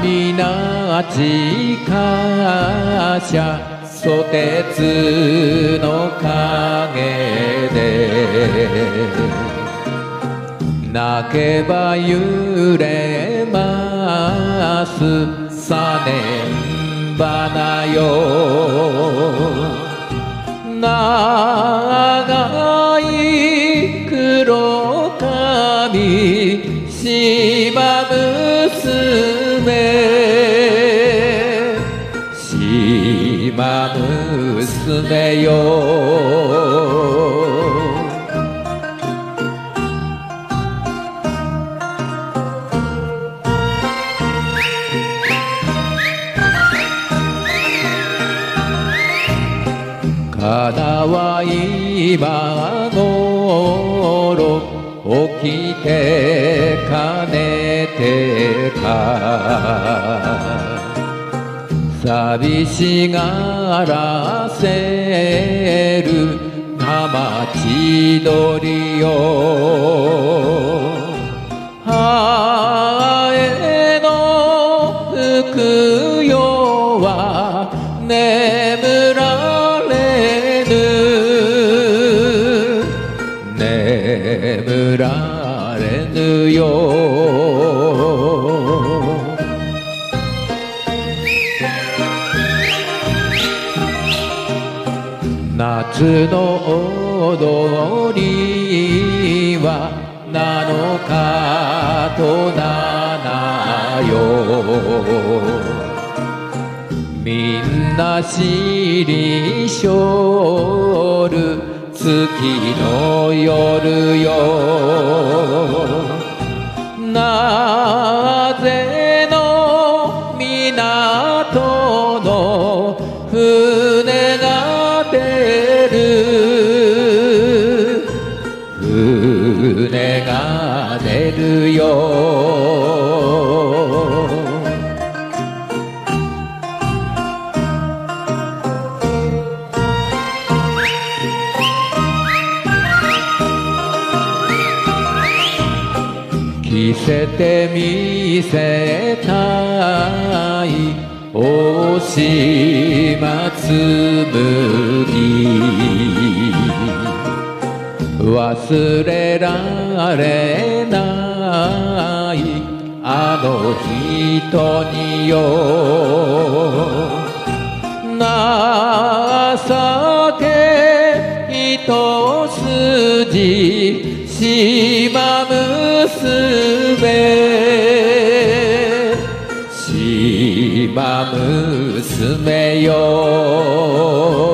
皆近車蘇鉄の陰で泣けば揺れますさねん花よ長い黒髪島娘よかなは今頃起きてかねてか寂しがらせる玉千鳥よハエの吹くよは眠られぬ眠られぬよ夏の踊りは7日と7よみんな知りしょる月の夜よなぜの港の船が出る船が出るよ着せてみせたい大島紬忘れられないあの人によ情け一筋島娘よ